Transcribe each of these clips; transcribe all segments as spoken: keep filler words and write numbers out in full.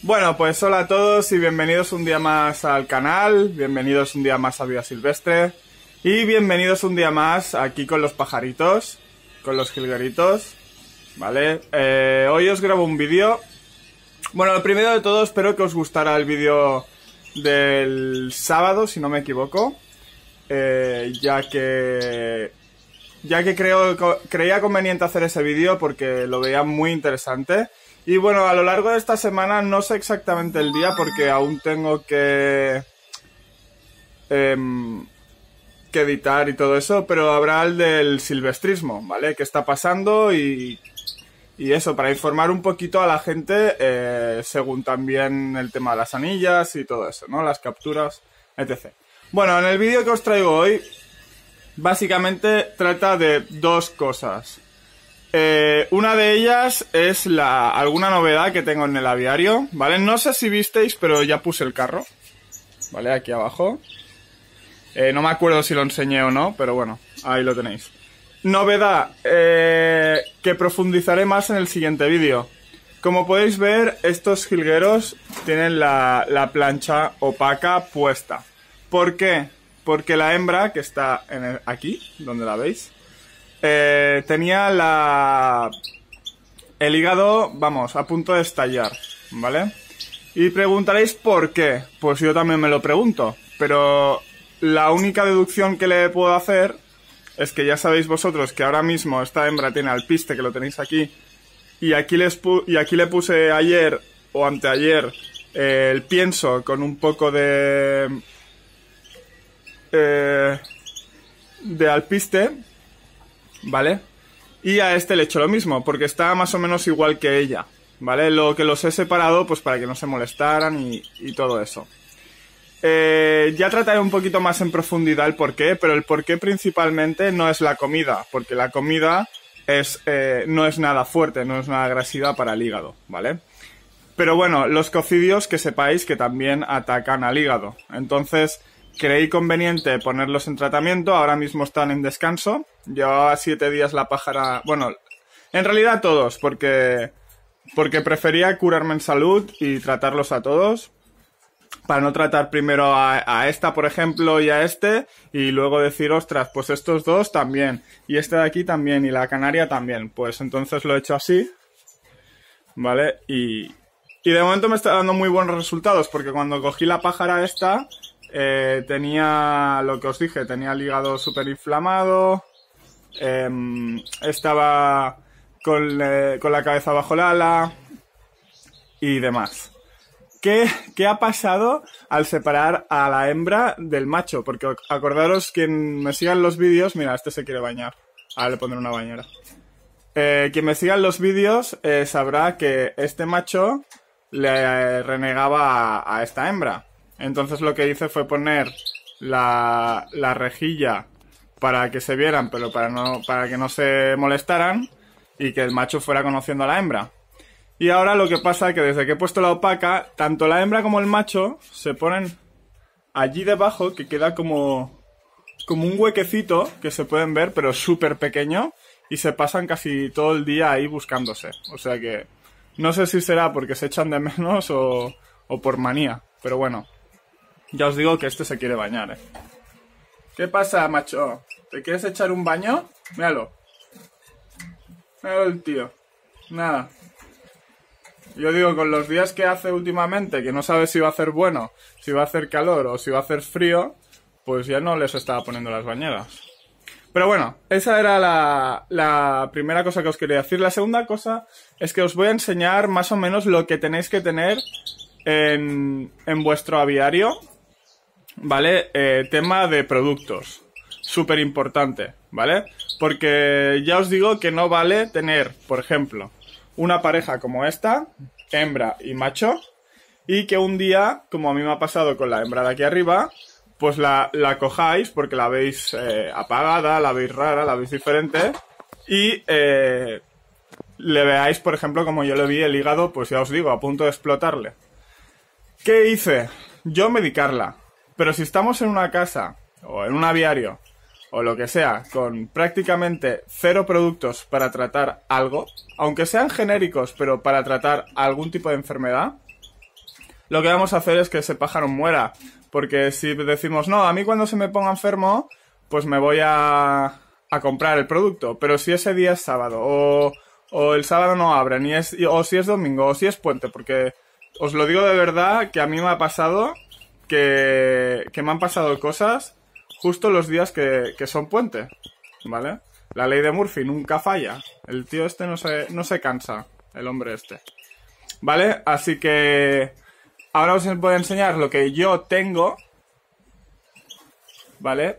Bueno, pues hola a todos y bienvenidos un día más al canal, bienvenidos un día más a Vida Silvestre y bienvenidos un día más aquí con los pajaritos, con los jilgueritos, ¿vale? Eh, hoy os grabo un vídeo. Bueno, lo primero de todo, espero que os gustara el vídeo del sábado, si no me equivoco, eh, ya que... Ya que creo, creía conveniente hacer ese vídeo porque lo veía muy interesante. Y bueno, a lo largo de esta semana no sé exactamente el día porque aún tengo que, eh, que editar y todo eso, pero habrá el del silvestrismo, ¿vale? ¿Qué está pasando? Y, y eso, para informar un poquito a la gente, eh, según también el tema de las anillas y todo eso, ¿no? Las capturas, etcétera. Bueno, en el vídeo que os traigo hoy, básicamente trata de dos cosas. Eh, una de ellas es la alguna novedad que tengo en el aviario, ¿vale? No sé si visteis, pero ya puse el carro, ¿vale? Aquí abajo. Eh, no me acuerdo si lo enseñé o no, pero bueno, ahí lo tenéis. Novedad, eh, que profundizaré más en el siguiente vídeo. Como podéis ver, estos jilgueros tienen la, la plancha opaca puesta. ¿Por qué? Porque la hembra, que está en el, aquí, donde la veis, Eh, tenía la el hígado, vamos, a punto de estallar, ¿vale? Y preguntaréis por qué. Pues yo también me lo pregunto, pero la única deducción que le puedo hacer es que ya sabéis vosotros que ahora mismo esta hembra tiene alpiste, que lo tenéis aquí, y aquí, les pu y aquí le puse ayer o anteayer eh, el pienso con un poco de... Eh, de alpiste, ¿vale? Y a este le he hecho lo mismo, porque está más o menos igual que ella, ¿vale? Lo que los he separado, pues para que no se molestaran y, y todo eso. Eh, ya trataré un poquito más en profundidad el porqué, pero el porqué principalmente no es la comida, porque la comida es, eh, no es nada fuerte, no es nada agresiva para el hígado, ¿vale? Pero bueno, los cocidios que sepáis que también atacan al hígado. Entonces, creí conveniente ponerlos en tratamiento, ahora mismo están en descanso. Llevaba siete días la pájara... Bueno, en realidad todos, porque, porque prefería curarme en salud y tratarlos a todos. Para no tratar primero a, a esta, por ejemplo, y a este, y luego decir, ostras, pues estos dos también, y este de aquí también, y la canaria también. Pues entonces lo he hecho así, ¿vale? Y, y de momento me está dando muy buenos resultados, porque cuando cogí la pájara esta... Eh, tenía, lo que os dije, tenía el hígado súper inflamado, eh, estaba con, eh, con la cabeza bajo el ala y demás. ¿Qué, ¿Qué ha pasado al separar a la hembra del macho? Porque acordaros, quien me siga en los vídeos, mira, este se quiere bañar, ahora le pondré una bañera. Eh, quien me siga en los vídeos eh, sabrá que este macho le eh, renegaba a, a esta hembra. Entonces lo que hice fue poner la, la rejilla para que se vieran, pero para, no, para que no se molestaran y que el macho fuera conociendo a la hembra. Y ahora lo que pasa es que desde que he puesto la opaca, tanto la hembra como el macho se ponen allí debajo, que queda como, como un huequecito que se pueden ver, pero súper pequeño, y se pasan casi todo el día ahí buscándose. O sea que no sé si será porque se echan de menos o, o por manía, pero bueno. Ya os digo que este se quiere bañar, ¿eh? ¿Qué pasa, macho? ¿Te quieres echar un baño? Míralo. Míralo el tío. Nada. Yo digo, con los días que hace últimamente, que no sabes si va a hacer bueno, si va a hacer calor o si va a hacer frío, pues ya no les estaba poniendo las bañeras. Pero bueno, esa era la, la primera cosa que os quería decir. La segunda cosa es que os voy a enseñar más o menos lo que tenéis que tener en, en vuestro aviario. ¿Vale? Eh, tema de productos. Súper importante, ¿vale? Porque ya os digo que no vale tener, por ejemplo, una pareja como esta, hembra y macho, y que un día, como a mí me ha pasado con la hembra de aquí arriba, pues la, la cojáis porque la veis eh, apagada, la veis rara, la veis diferente, y eh, le veáis, por ejemplo, como yo le vi el hígado, pues ya os digo, a punto de explotarle. ¿Qué hice? Yo medicarla. Pero si estamos en una casa, o en un aviario, o lo que sea, con prácticamente cero productos para tratar algo, aunque sean genéricos, pero para tratar algún tipo de enfermedad, lo que vamos a hacer es que ese pájaro muera. Porque si decimos, no, a mí cuando se me ponga enfermo, pues me voy a, a comprar el producto. Pero si ese día es sábado, o, o el sábado no abren, y es, o si es domingo, o si es puente, porque os lo digo de verdad que a mí me ha pasado que, que me han pasado cosas justo los días que, que son puente, ¿vale? La ley de Murphy nunca falla. El tío este no se, no se cansa, el hombre este. ¿Vale? Así que ahora os voy a enseñar lo que yo tengo, ¿vale?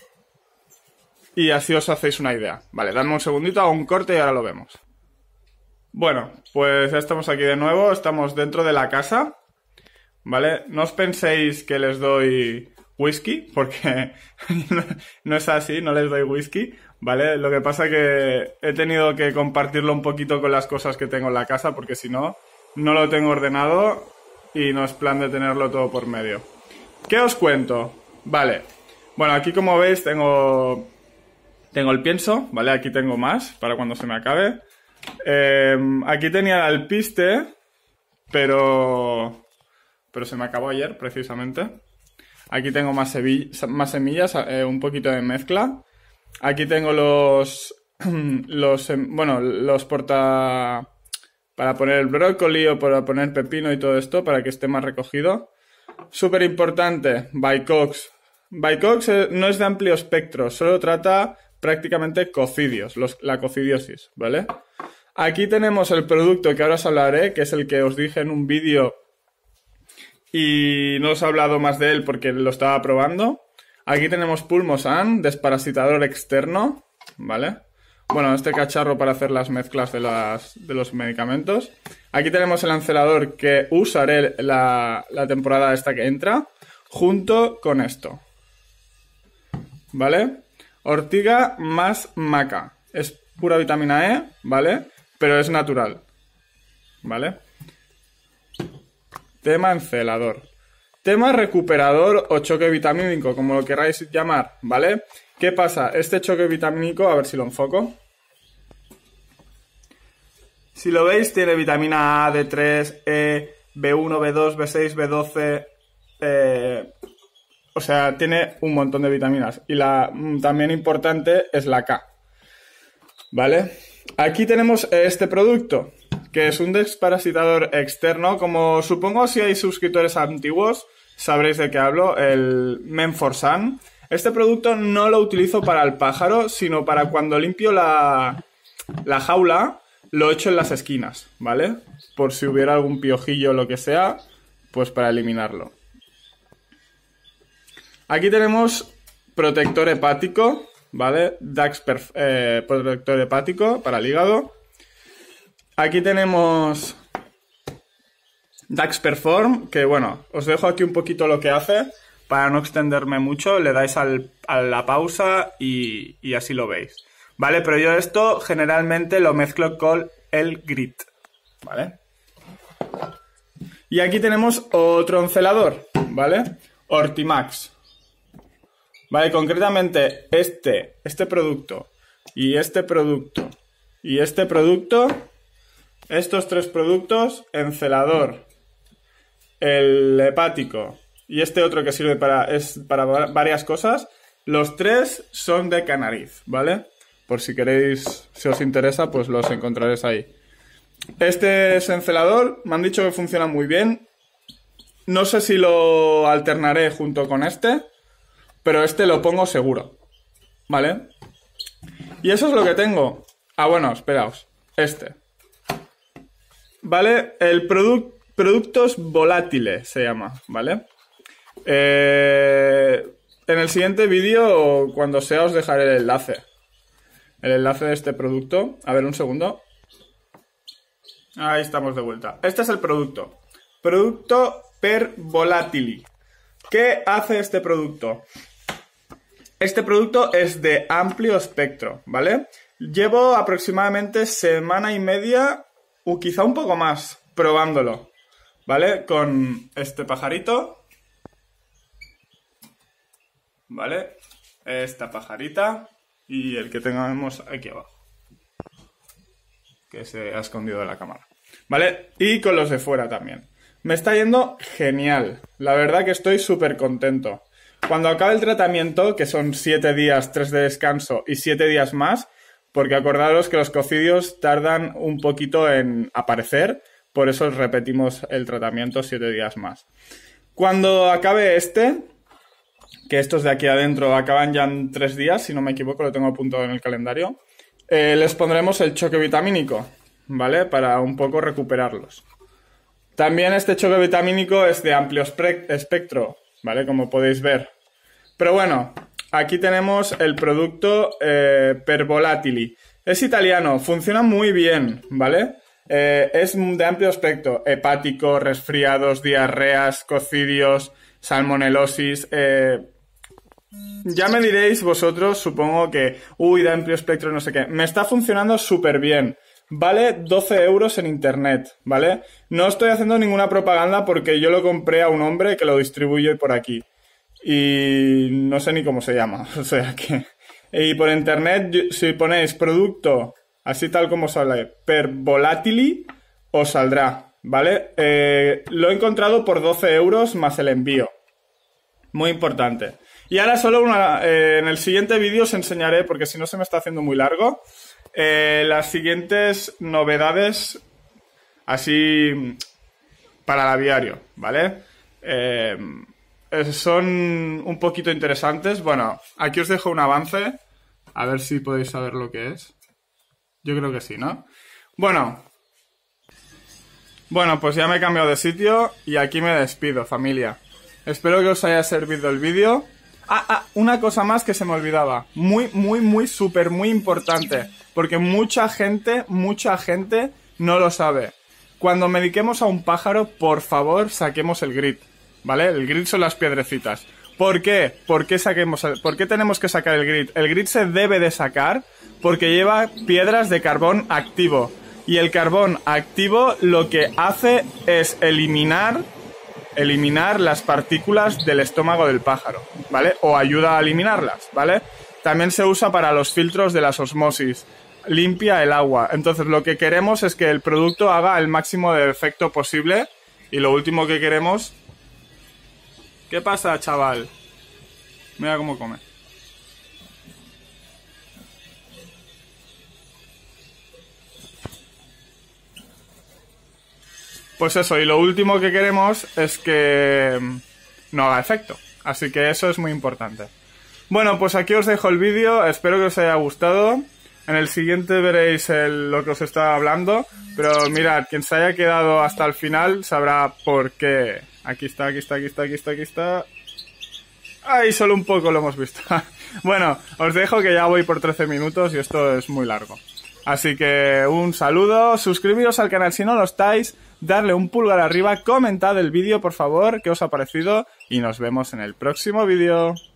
Y así os hacéis una idea. Vale, dadme un segundito, hago un corte y ahora lo vemos. Bueno, pues ya estamos aquí de nuevo, estamos dentro de la casa, ¿vale? No os penséis que les doy whisky, porque no es así, no les doy whisky, ¿vale? Lo que pasa es que he tenido que compartirlo un poquito con las cosas que tengo en la casa, porque si no, no lo tengo ordenado y no es plan de tenerlo todo por medio. ¿Qué os cuento? Vale, bueno, aquí como veis tengo, tengo el pienso, ¿vale? Aquí tengo más para cuando se me acabe. Eh, aquí tenía el alpiste, pero, pero se me acabó ayer, precisamente. Aquí tengo más, más semillas, eh, un poquito de mezcla. Aquí tengo los, los, bueno, los porta... para poner el brócoli o para poner pepino y todo esto, para que esté más recogido. Súper importante, Bicox. Bicox no es de amplio espectro, solo trata prácticamente cocidios, los, la cocidiosis, ¿vale? Aquí tenemos el producto que ahora os hablaré, que es el que os dije en un vídeo y no os he hablado más de él porque lo estaba probando. Aquí tenemos Pulmosan, desparasitador externo, ¿vale? Bueno, este cacharro para hacer las mezclas de, las, de los medicamentos. Aquí tenemos el lancelador que usaré la, la temporada esta que entra, junto con esto, ¿vale? Ortiga más maca. Es pura vitamina E, ¿vale? Pero es natural, ¿vale? Tema encelador. Tema recuperador o choque vitamínico, como lo queráis llamar, ¿vale? ¿Qué pasa? Este choque vitamínico, a ver si lo enfoco. Si lo veis, tiene vitamina A, D tres, E, B uno, B dos, B seis, B doce... Eh, o sea, tiene un montón de vitaminas. Y la también importante es la K, ¿vale? Aquí tenemos este producto, que es un desparasitador externo. Como supongo si hay suscriptores antiguos, sabréis de qué hablo, el Menforsan. Este producto no lo utilizo para el pájaro, sino para cuando limpio la, la jaula, lo echo en las esquinas, ¿vale? Por si hubiera algún piojillo o lo que sea, pues para eliminarlo. Aquí tenemos protector hepático, ¿vale? Dax Perf eh, protector hepático para el hígado. Aquí tenemos Dax Perform, que bueno, os dejo aquí un poquito lo que hace. Para no extenderme mucho, le dais al, a la pausa y, y así lo veis, ¿vale? Pero yo esto generalmente lo mezclo con el grit, ¿vale? Y aquí tenemos otro encelador, ¿vale? Ortimax, ¿vale? Concretamente este, este producto y este producto y este producto, estos tres productos, encelador, el hepático y este otro que sirve para, es para varias cosas, los tres son de Canariz, ¿vale? Por si queréis, si os interesa, pues los encontraréis ahí. Este es encelador, me han dicho que funciona muy bien. No sé si lo alternaré junto con este, pero este lo pongo seguro, ¿vale? Y eso es lo que tengo. Ah, bueno, esperaos, este. ¿Vale? El producto productos volátiles se llama, ¿vale? Eh, en el siguiente vídeo, cuando sea, os dejaré el enlace. El enlace de este producto. A ver, un segundo. Ahí estamos de vuelta. Este es el producto. Producto Per Volatili. ¿Qué hace este producto? Este producto es de amplio espectro, ¿vale? Llevo aproximadamente semana y media, o quizá un poco más, probándolo, ¿vale? Con este pajarito, ¿vale? Esta pajarita y el que tengamos aquí abajo, que se ha escondido de la cámara, ¿vale? Y con los de fuera también, Me está yendo genial. La verdad que estoy súper contento. Cuando acabe el tratamiento, que son siete días, tres de descanso y siete días más, porque acordaros que los cocidios tardan un poquito en aparecer, por eso repetimos el tratamiento siete días más. Cuando acabe este, que estos de aquí adentro acaban ya en tres días, si no me equivoco, lo tengo apuntado en el calendario, eh, les pondremos el choque vitamínico, ¿vale? Para un poco recuperarlos. También este choque vitamínico es de amplio espectro, ¿vale? Como podéis ver. Pero bueno, aquí tenemos el producto eh, Pervolatili. Es italiano, funciona muy bien, ¿vale? Eh, es de amplio espectro, hepático, resfriados, diarreas, cocidios, salmonelosis. Eh, ya me diréis vosotros, supongo que, uy, de amplio espectro, no sé qué. Me está funcionando súper bien. Vale doce euros en internet, ¿vale? No estoy haciendo ninguna propaganda porque yo lo compré a un hombre que lo distribuye por aquí. Y no sé ni cómo se llama, o sea que... Y por internet, si ponéis producto, así tal como sale, Pervolatili, os saldrá, ¿vale? Eh, lo he encontrado por doce euros más el envío. Muy importante. Y ahora solo una, eh, en el siguiente vídeo os enseñaré, porque si no se me está haciendo muy largo, eh, las siguientes novedades así para el aviario, ¿vale? Eh, son un poquito interesantes. Bueno, aquí os dejo un avance, a ver si podéis saber lo que es. Yo creo que sí, ¿no? Bueno, bueno, pues ya me he cambiado de sitio y aquí me despido, familia. Espero que os haya servido el vídeo. Ah, ah, una cosa más que se me olvidaba. Muy, muy, muy, súper, muy importante. Porque mucha gente, mucha gente no lo sabe. Cuando mediquemos a un pájaro, por favor, saquemos el grit, ¿vale? El grit son las piedrecitas. ¿Por qué? ¿Por qué, saquemos el, ¿Por qué tenemos que sacar el grit? El grit se debe de sacar porque lleva piedras de carbón activo. Y el carbón activo lo que hace es eliminar... eliminar las partículas del estómago del pájaro, ¿vale? O ayuda a eliminarlas, ¿vale? También se usa para los filtros de las osmosis, limpia el agua. Entonces lo que queremos es que el producto haga el máximo de efecto posible y lo último que queremos... ¿Qué pasa, chaval? Mira cómo come. Pues eso, y lo último que queremos es que no haga efecto. Así que eso es muy importante. Bueno, pues aquí os dejo el vídeo. Espero que os haya gustado. En el siguiente veréis el, lo que os estaba hablando. Pero mirad, quien se haya quedado hasta el final sabrá por qué. Aquí está, aquí está, aquí está, aquí está, aquí está. Ay, solo un poco lo hemos visto. Bueno, os dejo que ya voy por trece minutos y esto es muy largo. Así que un saludo, suscribiros al canal si no lo estáis, darle un pulgar arriba, comentad el vídeo por favor, qué os ha parecido y nos vemos en el próximo vídeo.